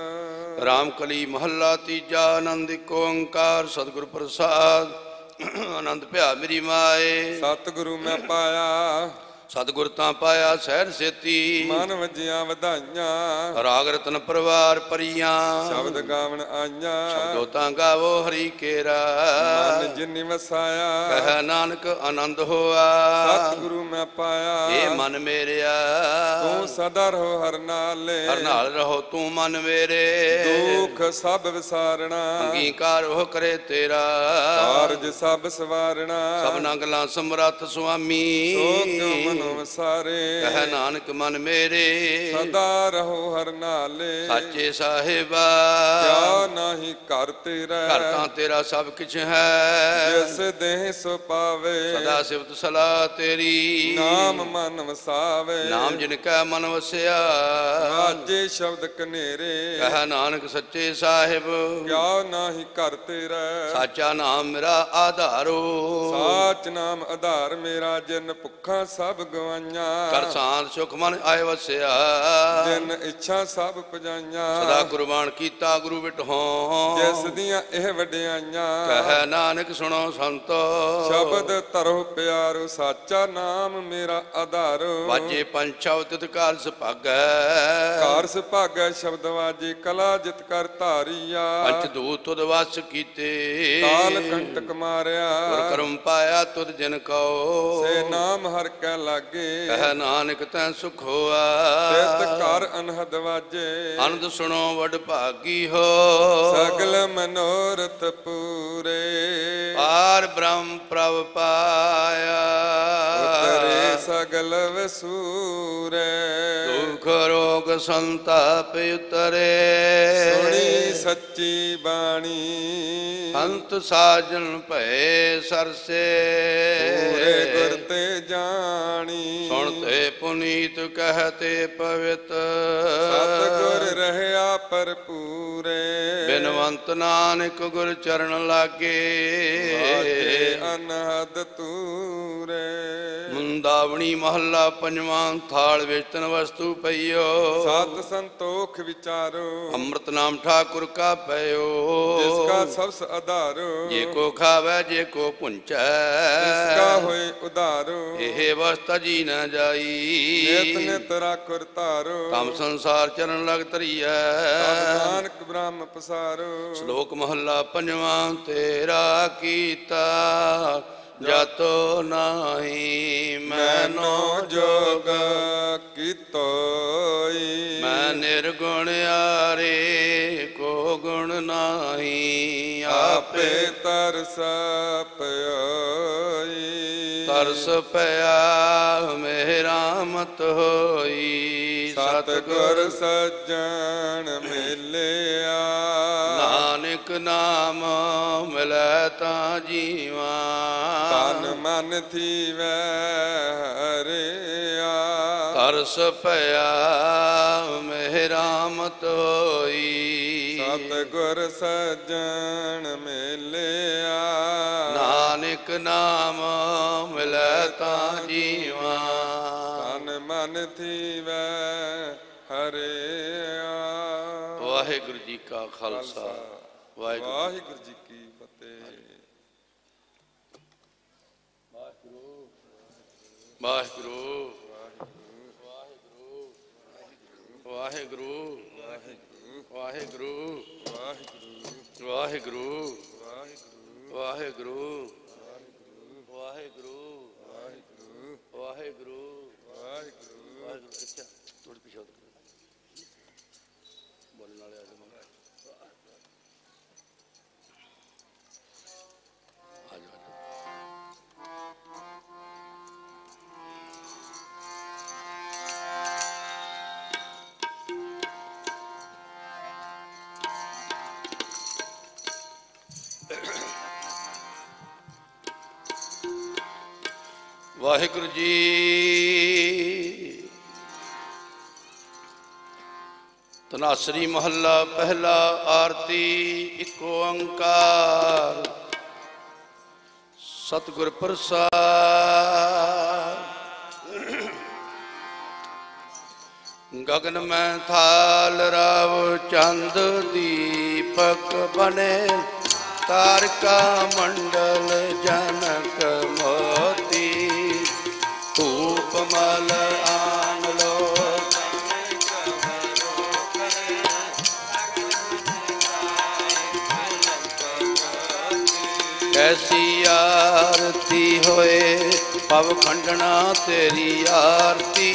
ਰਾਮ ਕਲੀ ਮਹੱਲਾ ਤੀਜਾ ਆਨੰਦ ਏਕ ਓੰਕਾਰ ਸਤਿਗੁਰ ਪ੍ਰਸਾਦ ਆਨੰਦ ਭਿਆ ਮੇਰੀ ਮਾਏ। ਸਤਿਗੁਰੂ ਮੈਂ ਪਾਇਆ ਸਤਿਗੁਰ ਤਾਂ ਪਾਇਆ ਸਹਿਜ ਸੇਤੀ ਮਨ ਵਜੀਆਂ ਵਧਾਈਆਂ। ਰਾਗ ਰਤਨ ਪਰਵਾਰ ਪਰੀਆਂ ਸ਼ਬਦ ਗਾਵਣ ਆਈਆਂ। ਸ਼ਬਦੋ ਤਾਂ ਗਾਵੋ ਹਰੀ ਕੇਰਾ ਮਨ ਜਿਨਿ ਵਸਾਇਆ। ਕਹਿ ਨਾਨਕ ਆਨੰਦ ਹੋਆ ਸਤਿਗੁਰੂ ਮੈਂ ਪਾਇਆ ਏ ਮਨ ਮੇਰਿਆ। ਤੂੰ ਸਦਾ ਰਹੋ ਹਰ ਨਾਲੇ। ਹਰ ਨਾਲ ਰਹੋ ਤੂੰ ਮਨ ਮੇਰੇ ਦੁਖ ਸਭ ਵਿਸਾਰਣਾ। ਅੰਗੀਕਾਰ ਉਹ ਕਰੇ ਤੇਰਾ ਕਾਰਜ ਸਭ ਸਵਾਰਣਾ। ਸਭਨਾ ਗੱਲਾਂ ਸਮਰੱਥ ਸੁਆਮੀ ਸੋ ਕਿਉ ਮਨੋ ਵਸਾਰੇ। ਕਹਿ ਨਾਨਕ ਮਨ ਮੇਰੇ ਸਦਾ ਰਹੋ ਹਰ ਨਾਲੇ। ਸਾਚੇ ਸਾਹਿਬਾ ਕਿਆ ਨਾਹੀ ਘਰ ਤੇਰਾ। ਘਰ ਤਾਂ ਤੇਰਾ ਸਭ ਕੁਛ ਹੈ ਜਿਸ ਦੇਹ ਸੋ ਪਾਵੇ। ਸਦਾ ਸਿਫਤ ਸਲਾਹ ਤੇਰੀ ਨਾਮ ਮਨ ਵਸਾਵੇ। ਨਾਮ ਜਿਨ ਕੈ ਮਨ ਵਸਿਆ ਰਾਜੇ ਸ਼ਬਦ ਕਨੇਰੇ। ਕਹਿ ਨਾਨਕ ਸੱਚੇ ਸਾਹਿਬ ਕਿਆ ਨਾਹੀ ਘਰ ਤੇਰਾ। ਸਾਚਾ ਨਾਮ ਮੇਰਾ ਆਧਾਰੋ ਸਾਚ ਨਾਮ ਆਧਾਰ ਮੇਰਾ। ਜਿਨ ਭੁੱਖਾਂ ਸਭ ਗਵਾਈਆਂ। ਕਰ ਸਾਂਤ ਸੁਖ ਮਨ ਆਏ ਵਸਿਆ ਜਿਨ ਇੱਛਾ ਸਭ ਪੁਜਾਈਆਂ। ਸਦਾ ਕੁਰਬਾਨ ਕੀਤਾ ਗੁਰੂ ਵਿਟਹੋਂ ਜਿਸ ਦੀਆਂ ਇਹ ਵਡਿਆਈਆਂ। ਕਹਿ ਨਾਨਕ ਸੁਣੋ ਸੰਤੋ ਸ਼ਬਦ ਧਰੋ ਪਿਆਰੋ। ਸਾਚਾ ਨਾਮ ਮੇਰਾ ਆਧਾਰੋ। ਵਾਜੇ ਪੰਛਵ ਤਿਤ ਕਾਰ ਸੁਭਾਗੈ ਘਰ ਸੁਭਾਗੈ ਸ਼ਬਦ ਵਾਜੇ। ਕਲਾ ਜਿਤ ਕਰ ਧਾਰੀਆ। ਪੰਚ ਦੂਤ ਤੁਧ ਵਸ ਕੀਤੇ ਕਾਲ ਕੰਟਕ ਮਾਰਿਆ। ਗੁਰ ਕਰਮ ਪਾਇਆ ਤੁਧ ਜਿਨ ਕਉ ਸੇ ਨਾਮ ਹਰ ਕੈ ਲਾਗੇ। ਕਹਿ ਨਾਨਕ ਤੈ ਸੁਖ ਹੋਆ ਤਿਤ ਘਰ ਅਨਹਦ ਵਾਜੇ। ਆਨੰਦ ਸੁਣੋ ਵਡ ਭਾਗੀ ਹੋ ਸਗਲ ਮਨੋਰਥ ਪੂਰੇ। ਪਾਰ ਬ੍ਰਹਮ ਪ੍ਰਭ ਪਾਇਆ ਉਤਰੇ ਸਗਲ ਵਸੂਰੇ। ਦੁਖ ਰੋਗ ਸੰਤਾਪ ਉਤਰੇ ਸੁਣੀ ਸੱਚੀ ਬਾਣੀ। ਸੰਤ ਸਾਜਨ ਭਏ ਸਰਸੇ ਪੂਰੇ ਗੁਰ ਤੇ ਜਾਣੀ। ਸੁਣਤੇ ਪੁਨੀਤ ਕਹਤੇ ਪਵਿੱਤ ਸਤਿਗੁਰ ਰਹਿਆ ਭਰਪੂਰੇ। ਬਿਨਵੰਤ ਨਾਨਕ ਗੁਰ ਚਰਨ ਲਾਗੇ ਵਾਜੇ ਅਨਹਦ ਤੂਰੇ। ਮੁੰਦਾਵਣੀ ਮਹੱਲਾ ਪੰਜਵਾਂ ਥਾਲ ਵਿੱਚ ਤਨ ਵਸਤੂ ਪਈਓ ਸਤ ਸੰਤੋਖ ਵਿਚਾਰੋ। ਅੰਮ੍ਰਿਤ ਨਾਮ ਠਾਕੁਰ ਕਾ ਪਇਓ ਜਿਸ ਕਾ ਸਬਸ ਆਧਾਰੋ। ਜੇ ਕੋ ਖਾਵੈ ਜੇ ਕੋ ਪੁੰਚੈ ਜਿਸ ਕਾ ਹੋਏ ਉਧਾਰੋ। ਇਹ ਵਸਤਾ ਜੀ ਨ ਜਾਈ ਨਿਤ ਨਿਤ ਰਾਖੁਰ ਧਾਰੋ। ਕੰਮ ਸੰਸਾਰ ਚਰਨ ਲਗ ਤਰੀਐ ਤਨ ਨਾਨਕ ਬ੍ਰਹਮ ਪਸਾਰੋ। ਸ਼ਲੋਕ ਮਹੱਲਾ ਪੰਜਵਾਂ ਤੇਰਾ ਕੀਤਾ ਜਤੋ ਨਾਹੀ ਮੈਨੋ ਜੋਗ ਕੀਤੋਈ। ਮੈਂ ਨਿਰਗੁਣ ਆਰੇ ਕੋ ਗੁਣ ਨਾਹੀ ਆਪੇ ਤਰਸ ਪਇਓਈ। ਤਰਸ ਪਿਆ ਮੇਰਾ ਮਤ ਹੋਈ ਸਤਿਗੁਰ ਸੱਜਣ ਮਿਲਿਆ। ਨਾਨਕ ਨਾਮ ਮਿਲੈ ਤਾਂ ਜੀਵਾ ਤਨ ਮਨ ਥੀਵੈ ਹਰਿਆ। ਤਰਸ ਪਿਆ ਮੇਰਾ ਮਤ ਹੋਈ ਸਤਿਗੁਰ ਸੱਜਣ ਮਿਲਿਆ। ਨਾਨਕ ਨਾਮ ਮਿਲੈ ਤਾਂ ਜੀਵਾ ਤਨ ਮਨ ਥੀਵੈ ਹਰਿਆ। ਵਾਹਿਗੁਰੂ ਜੀ ਕਾ ਖਾਲਸਾ ਵਾਹਿਗੁਰੂ ਵਾਹਿਗੁਰੂ ਜੀ ਕੀ ਫਤਿਹ। ਵਾਹਿਗੁਰੂ ਵਾਹਿਗੁਰੂ ਵਾਹਿਗੁਰੂ ਵਾਹਿਗੁਰੂ ਵਾਹਿਗੁਰੂ ਵਾਹਿਗੁਰੂ ਵਾਹਿਗੁਰੂ ਵਾਹਿਗੁਰੂ ਵਾਹਿਗੁਰੂ ਅੱਛਾ ਥੋੜੀ ਪਿੱਛੇ ਬੋਲਣ ਵਾਲੇ ਆ ਜਾਓ ਵਾਹਿਗੁਰੂ ਜੀ। ਤਨਾਸਰੀ ਮਹੱਲਾ ਪਹਿਲਾ। ਆਰਤੀ ਇੱਕ ਓੰਕਾਰ ਸਤਿਗੁਰ ਪ੍ਰਸਾਦਿ। ਗਗਨ ਮੈਂ ਥਾਲ ਰਵ ਚੰਦ ਦੀਪਕ ਬਨੇ, ਤਾਰਕਾ ਮੰਡਲ ਜਨਕ ਮੋਤੀ, ਧੂਪ ਮਲ ਆਨ ਲੋ कैसी आरती होए, पव खंडना तेरी आरती।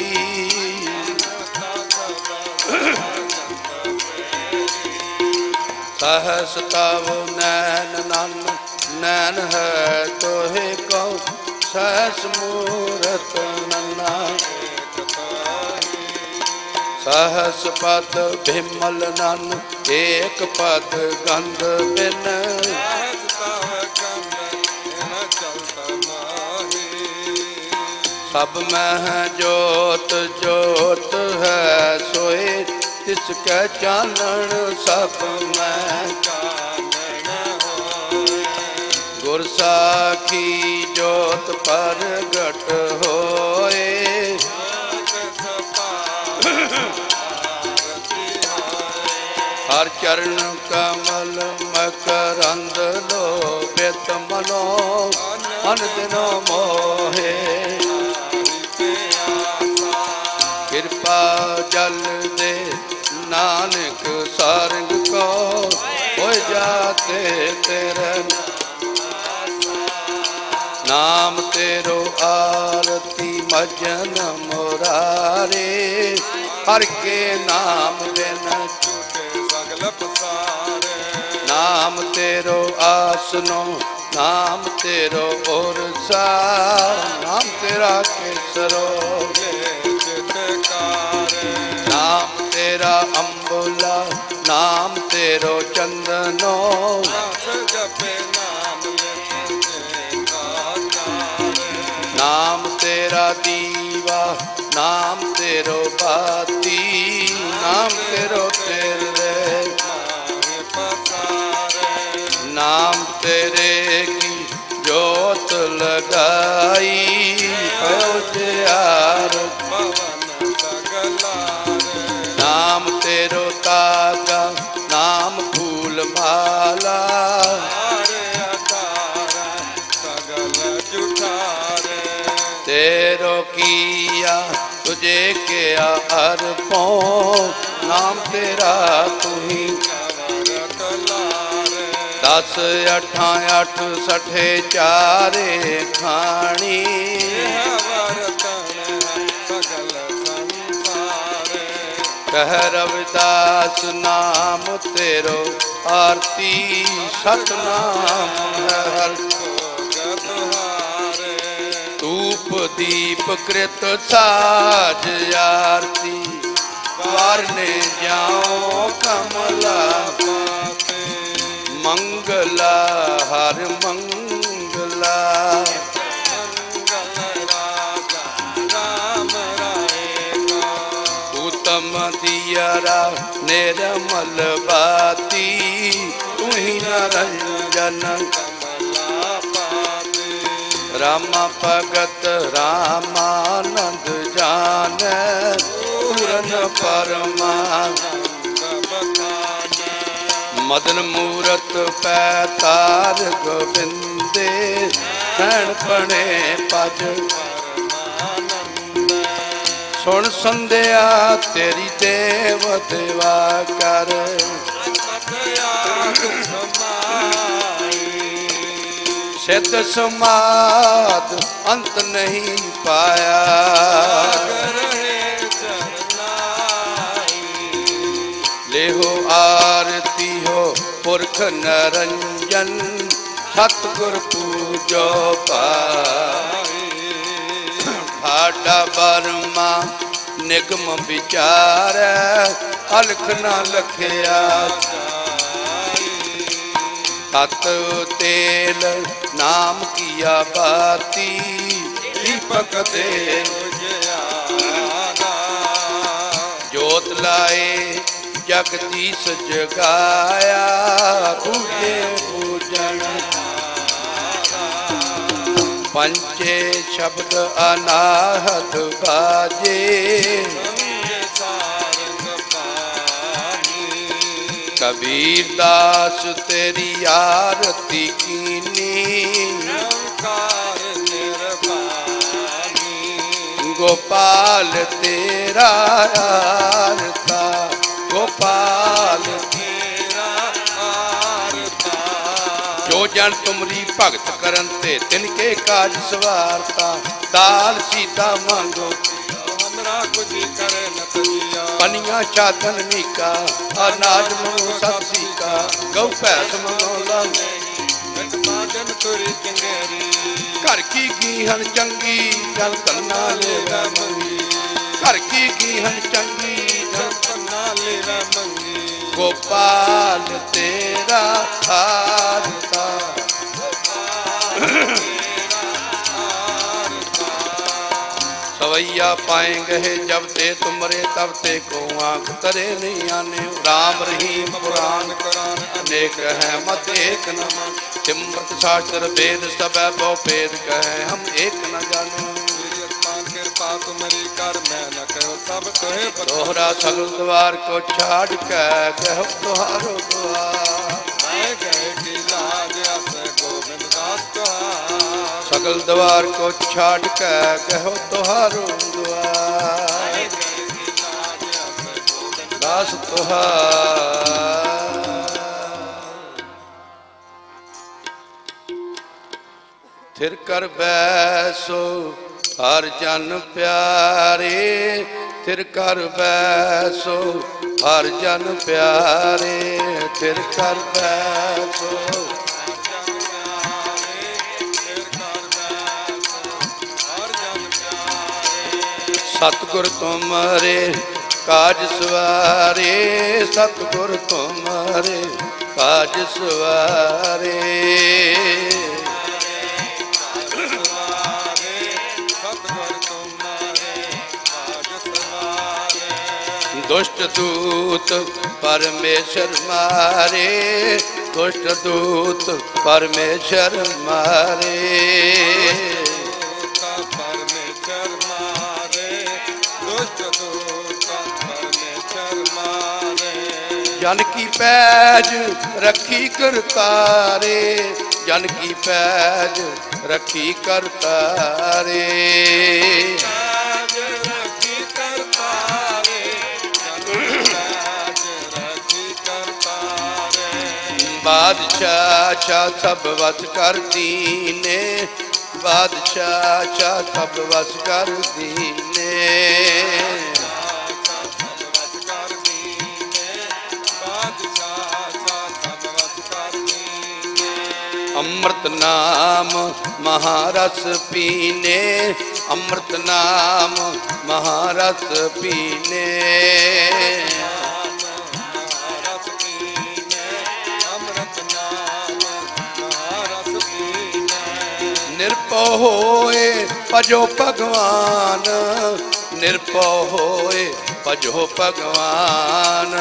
सहस तव नैन नन नैन है तोहे कौ, सहस मूरत नन्ना सहस पद भिमल नन, एक पद गंध बिन सब में जोत जोत है सोए, तिसके चानन सब में गुर साखी जोत प्रगट होए। हर चरण कमल मकरंद लोभित मनो, मन दिनो मोहे। कृपा जल दे नानक सारंग को, हो जाते तेरे नाम तेरो आरती मजन मुरारे। हर के नाम बिन सगल पसारे, नाम तेरो आसनो नाम तेरो ओरसा, नाम तेरा केसरो नाम तेरा अम्बुला, नाम तेरो चंदनो नाम तेरा दीवा, नाम तेरो बाती, नाम तेरो तेरे नाम तेरे की जोत लगाई। नाम तेरो तागा, नाम फूल माला, तेरो किया तुझे किया अर्पों, नाम तेरा तू ही। 10 8 8 सठे चारे खानी, कह रविदास नाम तेरो आरती, सतनाम है हर धूप दीप कृत साज आरती। वारने जाओ कमला मंगला हर मंगला, उत्तम दियरा निर्मल बाती, तुही नरंजन रामा भगत रामानंद जान, पूरन परमा मदन मूरत पैतार गोविंदे, सैन पणे पज सुन संध्या तेरी देव देवा कर। सिद्ध समाद अंत नहीं पाया, ले हो आरती हो पुरख नरंजन, सतगुर पूजो पाई। फाड़ा बर्मा निगम विचार, अलख न लखिया तत तेल नाम किया बाती, ਦੀਪਕ ਦੇ ਉਜਿਆਰਾ। ਜੋਤ ਲਾਏ ਜਗਦੀਸ਼ ਜਗਾਇਆ ਪੂਜੇ ਪੂਜਣ ਪੰਚੇ ਸ਼ਬਦ ਅਨਾਹਤ ਬਾਜੇ ਕਬੀਰ ਦਾਸ ਤੇਰੀ ਆਰਤੀ ਕੀਨੀ ਗੋਪਾਲ ਤੇਰਾ ਆਰਤਾ ਗੋਪਾਲ ਤੇਰਾ ਆਰਤਾ। ਜੋ ਜਨ ਤੁਮਰੀ ਭਗਤ ਕਰਨ ਤੇ ਤਿਨਕੇ ਕਾਜ ਸਵਾਰਤਾ ਦਾਲ ਸੀਤਾ ਮੰਗੋ ਹਮਰਾ ਕੁਝ ਕਰੇ ਨ ਤਜੀਆ। ਪਨੀਆਂ ਚਾਦਨ ਮੀਕਾ ਅਨਾਜ ਮੰਗੋ ਸਤ ਸੀਕਾ ਗਊ ਭੈਸ ਮੰਗੋ ਲਾਂਗੇ ਮਿਟ ਮਾਜਨ ਤੁਰੀ ਚੰਗੇਰੀ। ਘਰ ਕੀ ਗੀਹਨ ਚੰਗੀ ਜਲ ਕੰਨਾ ਲੈਵੈ ਮੰਗੀ ਘਰ ਕੀ ਗੀਹਨ ਚੰਗੀ ਜਲ ਕੰਨਾ ਲੈਵੈ ਮੰਗੀ। ਗੋਪਾਲ ਤੇਰਾ ਆਰਤਾ सवैया पाएंगे जब ते तुमरे तब ते को आँख तरे नहीं आने राम रहीम पुराण कुरान अनेक है मत एक न मन सिमरत शास्त्र वेद सब बहु भेद कहे हम एक न जाने। मेरी आसमान कृपा तुम्हारी कर मैं न कहो सब तोहे बता। दोहरा सगल द्वार को छाड़ के कहो तुहारो द्वार मैं कहे की लाज अस गोविंद दास तुहार। सगल द्वार को छाड़ के कहो तुहारो द्वार दास तुहार। थिर कर बैसो हर जन प्यारे थिर कर बैसो हर जन प्यारे थिर कर बैसो सतगुर तुमरे काज सवारे सतगुर तुमरे काज सवारे। दुष्ट दूत परमेश्वर मारे दुष्ट दूत परमेश्वर मारे। जन की पैज रखी करतारे जन की पैज रखी करतारे। बादशाह शाह सब वस कर दीने बादशाह शाह सब वस कर दीने। अमृत नाम महारस पीने अमृत नाम महारस पीने। निरपो होए भजो भगवान निरपो होए भजो भगवान।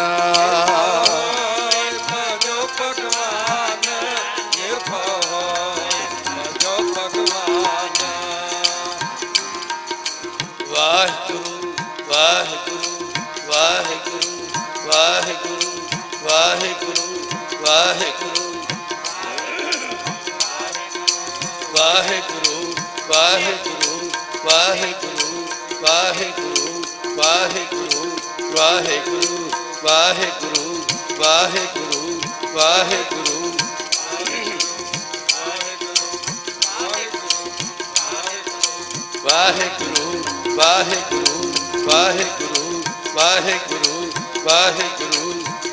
वाहिगुरु वाहिगुरु वाहिगुरु वाहिगुरु वाहिगुरु वाहिगुरु वाहिगुरु वाहिगुरु वाहिगुरु वाहिगुरु वाहिगुरु वाहिगुरु वाहिगुरु वाहिगुरु वाहिगुरु। वाहिगुरु वाहिगुरु वाहिगुरु वाहिगुरु वाहिगुरु।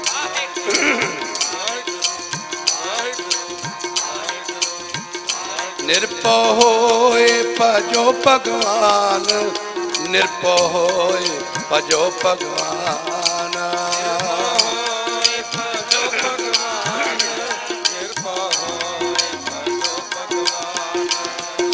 निरपो होए भजो भगवान निरपो होए भजो भगवान।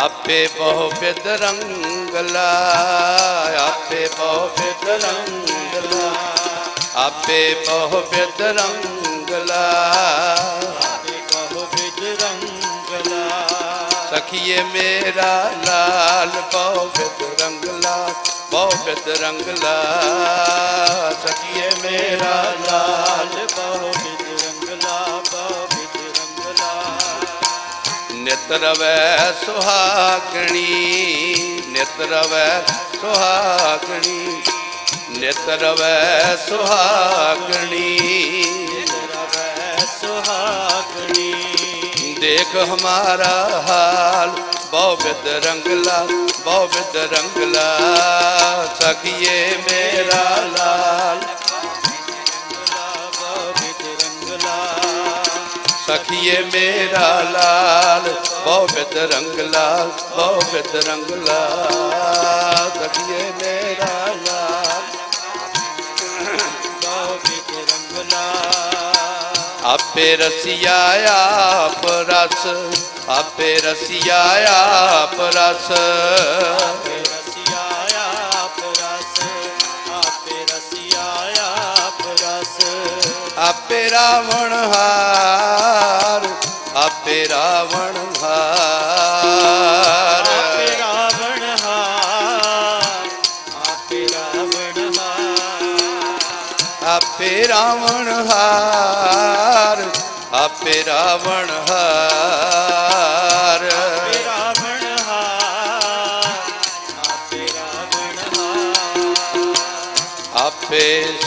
आपे बहु विध रंगला, आपे बहु विध रंगला, आपे बहु विध रंगला, आपे बहु विध रंगला। सखिए मेरा लाल बहु विध रंगला, बहु विध रंगला, सखिए मेरा लाल बहु विध रंगला, बहु विध रंगला। नित रवै सुहागणी, नित रवै सुहागणी, नित रवै सुहागणी, रवै सुहागणी। देख हमारा हाल बहु विध रंगला, बहु विध रंगला, सखिए मेरा लाल बहु विध रंगला। सखिए मेरा लाल बहु विध रंगला, बहु विध रंगला, सखिए मेरा लाल बहु विध रंगला। आपे रसिया आप रस, आपे रसिया आप रस, आपे रसिया आप रस, आपे रसिया आप रस। आपे रावण हार, आपे रावण हार, आपे रावण हार, आपे रावण हार। आपे रावण हार, आपे रावण हार, आपे रावण हार, आपे रावण हार। आपे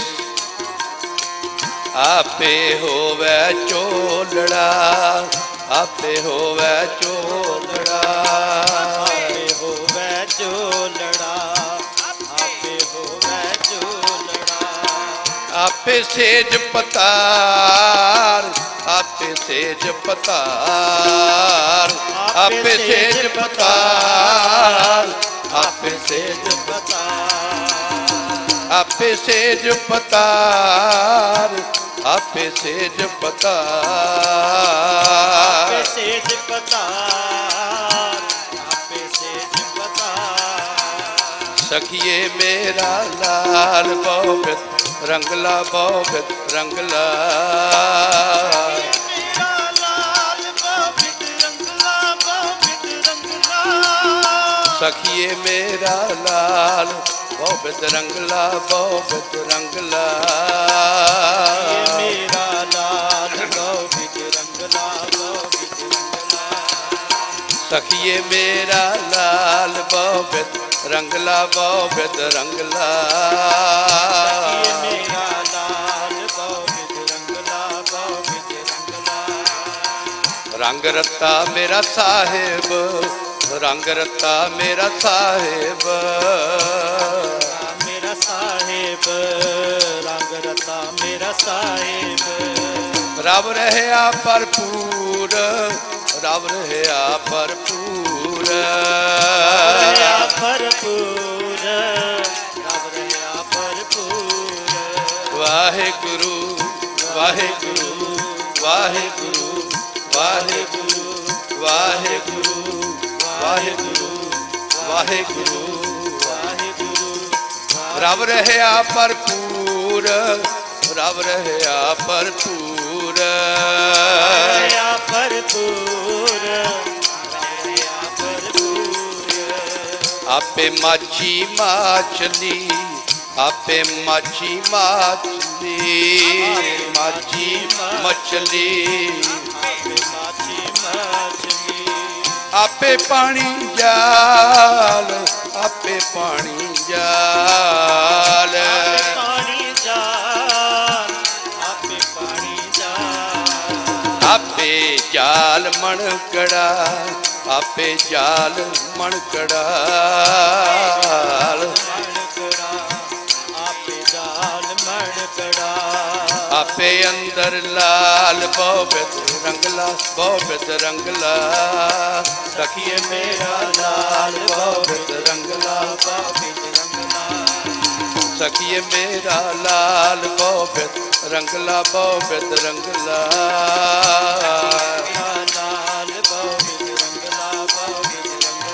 आपे होवे चोलड़ा, आपे होवे चोलड़ा, आपे होवे चोलड़ा, आपे होवे चोलड़ा। आपे सेज पतार, आपे सेज पतार, आपे सेज पतार, आपे सेज पतार। आपे सेज पतार, आपे सेज पतार, आपे सेज पतार, आपे सेज पतार। सखिए मेरा लाल बहु विध रंगला, बहु विध रंगला, मेरा लाल बहु विध रंगला, बहु विध रंगला। सखिए मेरा लाल बहु विध रंगला, बहु विध रंगला, मेरा लाल बहु विध रंगला, बहु विध रंगला। सखिए मेरा लाल बहु विध रंगला, बहु विध रंगला, मेरा लाल बहु विध रंगला, बहु विध रंगला। रंग रत्ता मेरा साहिब, रंग रत्ता मेरा साहिब, मेरा साहिब, रंग रता मेरा साहिब। रब रहया भरपूर, रब रहया भरपूर, रया भरपूर, रब रया भरपूर। वाहेगुरु वाहेगुरु वाहेगुरु वाहेगुरु वाहेगुरु वाहेगुरु वाहेगुरु वाहिगुरु रब रहया भरपूर, रब रहया भरपूर, रया भरपूर, रब रया भरपूर। आपे माछी माछली, आपे माछी माछली, माछी मछली, आपे माछी मछली। आपे पानी जाल, आपे पानी जाल, आपे पानी जाल, आपे पानी जाल। आपे जाल मणकड़ा, आपे जाल मणकड़ा, मणकड़ा, आपे जाल मणकड़ा। आपे अंदर लाल बहुविध रंगला, बहुविध रंगला, सखिए मेरा लाल बहुविध रंगला, बहुविध रंगला। सखिए मेरा लाल बहुविध रंगला, बहुविध रंगला, लाल बहुविध रंगला, बहुविध रंगला।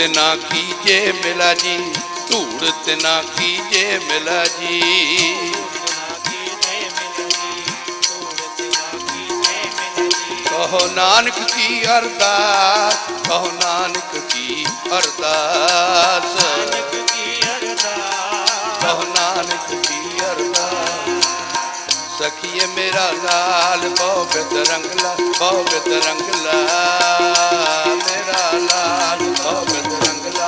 तिना कीजे मिला जी, धूड़ तिना कीजे मिला जी। कहो नानक की अरदास, कहो नानक की अरदास, कहो नानक की अरदास। सखिए मेरा लाल बहुत रंगला, बहुत रंगला, मेरा लाल बहुत रंगला।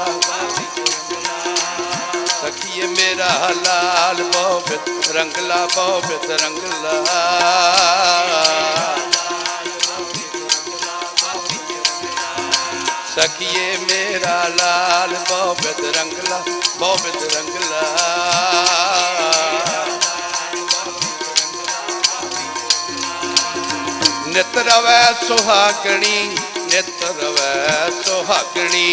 सखिए मेरा लाल बहुत रंगला, बहुत रंगला। सखिए मेरा लाल बहुत रंगला, बहुत रंगला। नित रवै सुहागणी, नित रवै सुहागणी।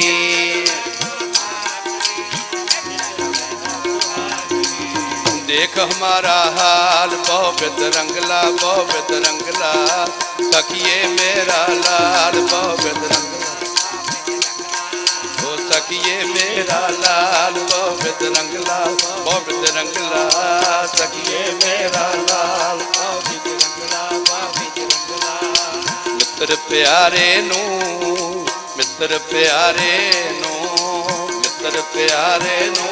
देख हमारा हाल बहुत रंगला, बहुत रंगला। सखिए मेरा लाल बहुत रंगला, ओ सखिए मेरा लाल बहुत रंगला, बहुत रंगला। सखिए मेरा लाल बहुत रंगला, बहुत रंगला। मित्र प्यारे नू, मित्र प्यारे नू, मित्र प्यारे नू।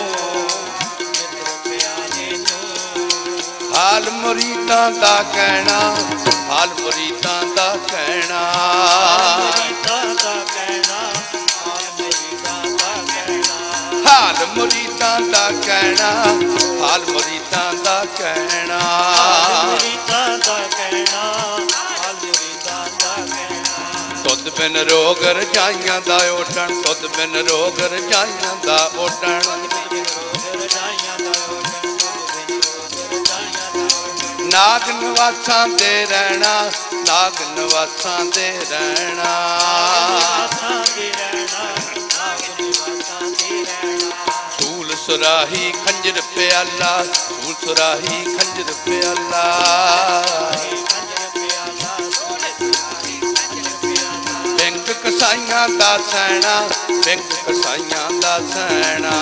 हाल मुरीदां दा कहना, हाल मुरीदां दा कहना, हाल मुरीदां दा कहना, हाल मुरीदां दा कहना। तुद बिन रोग रजाइयां दा ओढ़ण, तुद बिन रोग रजाइयां दा ओढ़ण। नाग निवासां दे रहना, नाग निवासां दे रहना। सूल सुराही खंजर प्याला, सूल सुराही खंजर प्याला। बैंक कसाइयां दा सैना, बैंक कसाइयां दा सैना।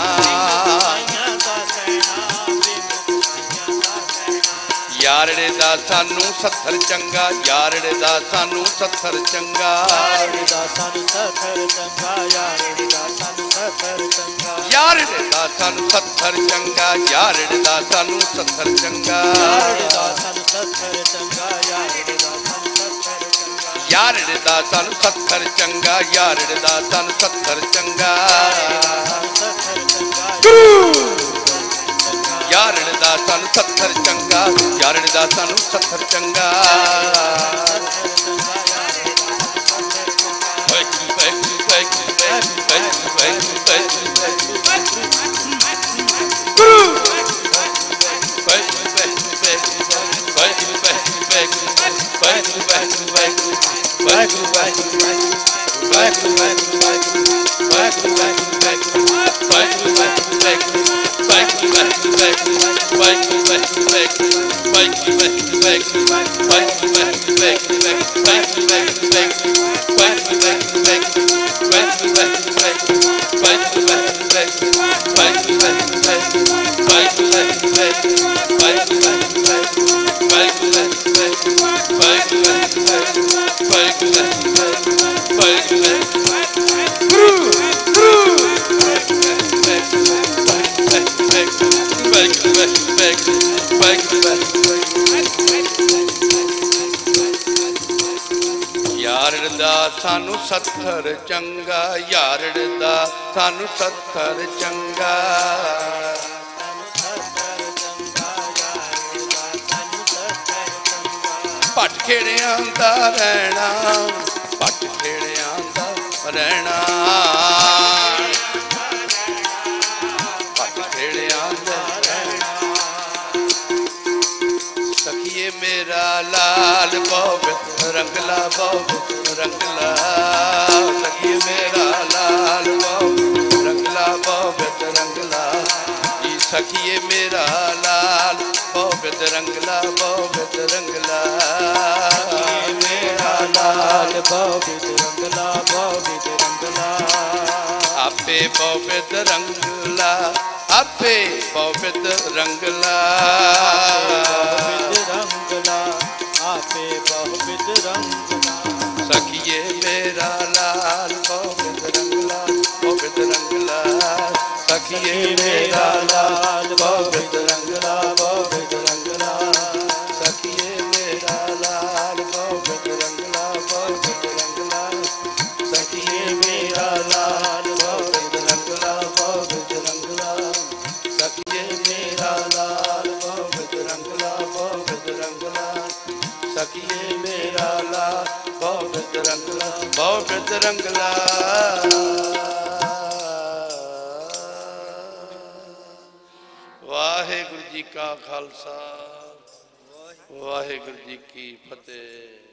यारड़े दा सानू सत्थर चंगा, यारड़े दा सानू सत्थर चंगा। यारड़े दा सानू सत्थर चंगा, यारड़े दा सानू सत्थर चंगा। यारड़े दा सानू सत्थर चंगा, यारड़े दा सानू सत्थर चंगा। यारड़े दा सानू सत्थर चंगा, यारड़े दा सानू सत्थर चंगा। यारड़े दा सानू सत्थर चंगा, यारड़े दा सानू सत्थर चंगा। यारड़े दा सानू सत्थर चंगा, यारड़े दा सानू सत्थर चंगा। यारड़ दा सानू सत्थर चंगा, यारड़ दा सानू सत्थर चंगा। पट खेड़ियां दा रहना, पट खेड़ियां दा रहना, पट खेड़ियां दा रहना। सखिए मेरा लाल बहुत रंगला, बहुत रंगला। सखिए मेरा लाल बहुत रंगला, बहुत रंगला। सखिए मेरा लाल बहुत रंगला, बहुत रंगला। मेरा लाल बहुत रंगला, बहुत रंगला। बहुविध रंगला, आपे बहुविध रंगला, बहुविध रंगला, आपे बहुविध रंगला। सखिए मेरा लाल बहुविध रंगला, बहुविध रंगला, सखिए मेरा लाल बहुविध रंगला, बहुविध रंगला, सखिए मेरा लाल बहुविध रंगला, बहुविध रंगला, सखिए मेरा लाल बहुविध रंगला, बहुविध रंगला, सखिए मेरा लाल बहुविध रंगला, बहुविध रंगला, सखिए मेरा लाल बहुविध रंगला, बहुविध रंगला। वाहेगुरु जी का खालसा, वाहेगुरु जी की फतेह।